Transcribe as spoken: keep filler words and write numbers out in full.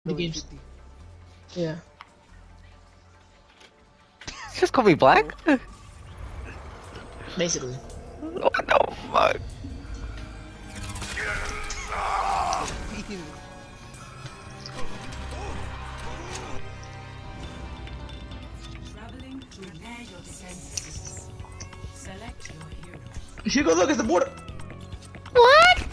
The No, game's fifty. yeah. Just call me black? Basically. What the fuck? Traveling to repair your defenses. Select your hero. Hugo, look, it's the border. What?